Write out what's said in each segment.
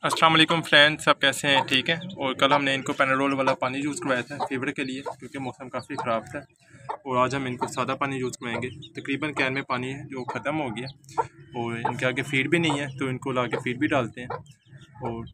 अस्सलाम वालेकुम फ्रेंड्स, सब कैसे हैं? ठीक है। और कल हमने इनको पैनाडोल वाला पानी यूज़ करवाया था फीवर के लिए, क्योंकि मौसम काफ़ी ख़राब था। और आज हम इनको सादा पानी यूज़ करवाएंगे। तकरीबन कैन में पानी है जो ख़त्म हो गया और इनके आगे फीड भी नहीं है, तो इनको ला के फीड भी डालते हैं। और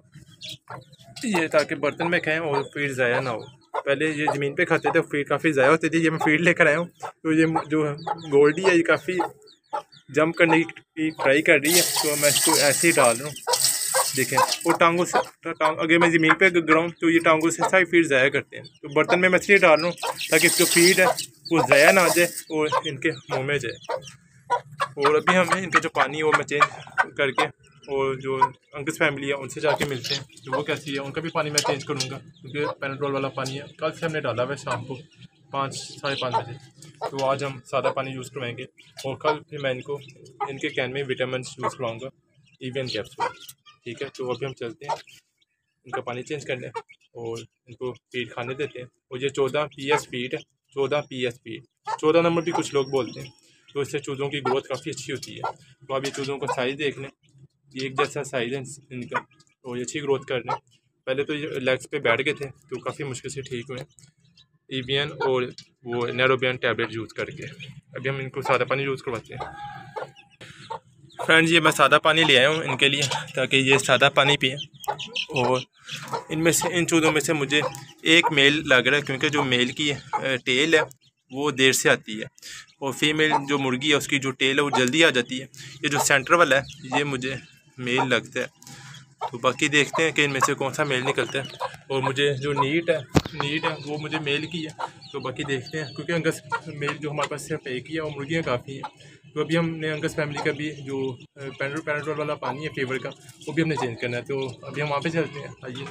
ये ताकि बर्तन में खाएँ और फीड ज़ाया ना हो। पहले ये ज़मीन पे खाते थे, फीड काफ़ी ज़ाया होती थी। ये मैं फीड लेकर आया हूँ, तो ये जो गोल्डी है ये काफ़ी जंप करने की ट्राई कर रही है, तो मैं इसको ऐसे ही डाल रहा हूँ। देखें, वो टांगों से अगर मैं ज़मीन पे गिराऊँ तो ये टांगों से सारी फीड ज़ाया करते हैं। तो बर्तन में मैं इसलिए डाल रहा हूँ ताकि इसको फीड है वो ज़ाया ना आ जाए और इनके मुँह में जाए। और अभी हमें इनके जो पानी है वो मैं चेंज करके और जो अंकस फैमिली है उनसे जाके मिलते हैं, तो वो कैसी है उनका भी पानी मैं चेंज करूँगा, क्योंकि पैनाडोल वाला पानी है कल से हमने डाला हुआ है शाम को 5 साढ़े 5 बजे। तो आज हम सादा पानी यूज़ करवाएंगे और कल फिर मैं इनको इनके कैन में विटामिन यूज़ करवाऊँगा, EVN कैप्सूल। ठीक है, तो अभी हम चलते हैं इनका पानी चेंज करने और इनको फीड खाने देते हैं। और ये 14 PS फीड है, 14 PS फीड, 14 नंबर भी कुछ लोग बोलते हैं। तो इससे चूज़ों की ग्रोथ काफ़ी अच्छी होती है। तो आप ये चूज़ों का साइज़ देख लें, ये एक जैसा साइज़ है इनका और ये अच्छी ग्रोथ कर रहे हैं। पहले तो ये लेग्स पे बैठ गए थे, तो काफ़ी मुश्किल से ठीक हुए EVN और वो नैरोबियन टैबलेट यूज़ करके। अभी हम इनको सादा पानी यूज़ करवाते हैं। फ्रेंड्स, ये मैं सादा पानी ले आया हूँ इनके लिए, ताकि ये सादा पानी पिए। और इनमें से इन चूज़ों में से मुझे एक मेल लग रहा है, क्योंकि जो मेल की टेल है वो देर से आती है और फीमेल जो मुर्गी है उसकी जो टेल है वो जल्दी आ जाती है। ये जो सेंटर वाला है ये मुझे मेल लगता है, तो बाकी देखते हैं कि इनमें से कौन सा मेल निकलता है। और मुझे जो नीट है वो मुझे मेल की है, तो बाकी देखते हैं, क्योंकि अंगस मेल जो हमारे पास सिर्फ एक ही है और मुर्गियाँ काफ़ी हैं। तो अभी हमने अंगस फैमिली का भी जो पैनाडोल वाला पानी है फीवर का, वो भी हमने चेंज करना है। तो अभी हम वहाँ पे चलते हैं, आइए।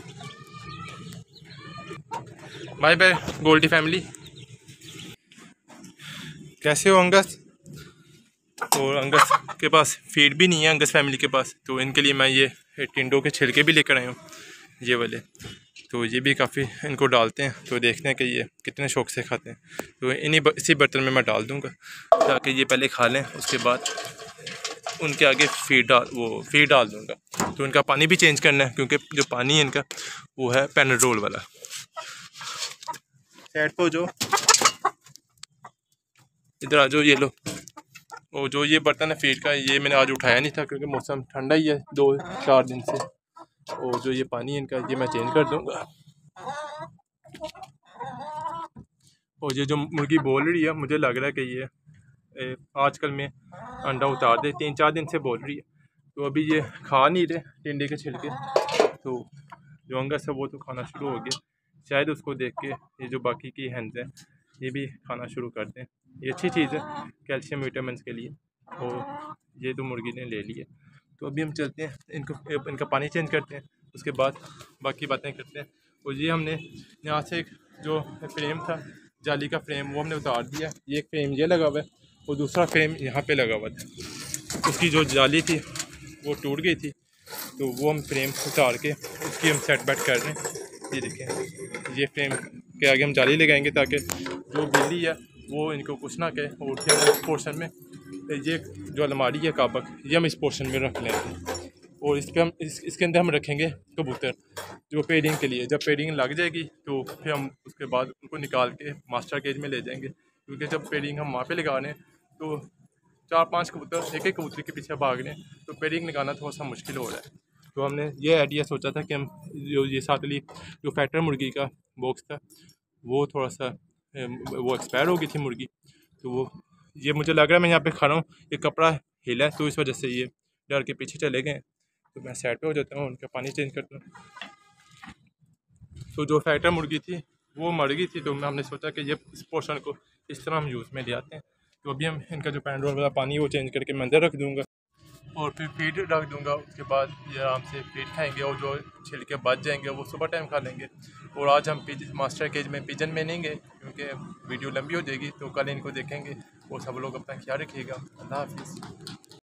बाय बाय गोल्डी फैमिली, कैसे हो अंगस? और अंगस के पास फीड भी नहीं है अंगस फैमिली के पास, तो इनके लिए मैं ये टिंडों के छिलके भी लेकर आया हूँ, ये वाले। तो ये भी काफ़ी इनको डालते हैं, तो देखते हैं कि ये कितने शौक से खाते हैं। तो इसी बर्तन में मैं डाल दूँगा ताकि ये पहले खा लें, उसके बाद उनके आगे फीड डाल दूँगा। तो इनका पानी भी चेंज करना है, क्योंकि जो पानी है इनका वो है पैनाडोल वाला। साइड पे जो इधर आ जाओ, ये लो। और जो ये बर्तन है फीड का, ये मैंने आज उठाया नहीं था क्योंकि मौसम ठंडा ही है 2-4 दिन से। और जो ये पानी है इनका ये मैं चेंज कर दूँगा। और ये जो मुर्गी बोल रही है, मुझे लग रहा है कि ये आजकल में अंडा उतार दे, 3-4 दिन से बोल रही है। तो अभी ये खा नहीं रहे टिंडे के छिलके, तो जो अंगस है वो तो खाना शुरू हो गया। शायद उसको देख के ये जो बाकी की हैंड्स हैं ये भी खाना शुरू कर दें। ये अच्छी चीज़ है कैल्शियम विटामिन के लिए। और ये तो मुर्गी ने ले ली है, तो अभी हम चलते हैं इनका पानी चेंज करते हैं, उसके बाद बाकी बातें करते हैं। और ये हमने यहाँ से एक जो फ्रेम था जाली का फ्रेम वो हमने उतार दिया। ये एक फ्रेम ये लगा हुआ है और दूसरा फ्रेम यहाँ पे लगा हुआ था। उसकी जो जाली थी वो टूट गई थी, तो वो हम फ्रेम उतार के उसकी हम सेट बैट कर रहे हैं। ये देखें, ये फ्रेम के आगे हम जाली लगाएंगे ताकि जो बिल्ली है वो इनको कुछ ना कहे। और फिर इस पोर्शन में ये जो अलमारी है काबक, ये हम इस पोर्शन में रख लेंगे और इस पर हम इसके अंदर हम रखेंगे कबूतर जो पेडिंग के लिए। जब पेडिंग लग जाएगी तो फिर हम उसके बाद उनको निकाल के मास्टर केज में ले जाएंगे, क्योंकि जब पेडिंग हम वहाँ पे लगा रहे हैं तो 4-5 कबूतर एक कबूतर के पीछे भाग रहे हैं, तो पेडिंग लगाना थोड़ा सा मुश्किल हो रहा है। तो हमने ये आइडिया सोचा था कि हम जो ये सातली जो फैक्टर मुर्गी का बॉक्स था वो थोड़ा सा वो एक्सपायर हो गई थी मुर्गी, तो वो ये मुझे लग रहा है मैं यहाँ पे खड़ा हूँ, ये कपड़ा हिला है, तो इस वजह से ये डर के पीछे चले गए। तो मैं साइड पे हो जाता हूँ, उनका पानी चेंज करता हूँ। तो जो फैक्टर मुर्गी थी वो मर गई थी, तो हमने सोचा कि ये इस पोर्शन को इस तरह हम यूज़ में ले आते हैं। तो अभी हम इनका जो पैनाडोल वाला पानी है वो चेंज करके मैं अंदर रख दूँगा और फिर फीड रख दूँगा। उसके बाद ये आराम से फीड खाएंगे और जो छिलके बच जाएंगे वो सुबह टाइम खा लेंगे। और आज हम मास्टर केज में पिजन में लेंगे, क्योंकि वीडियो लंबी हो जाएगी, तो कल इनको देखेंगे। और सब लोग अपना ख्याल रखिएगा। अल्लाह हाफिज़।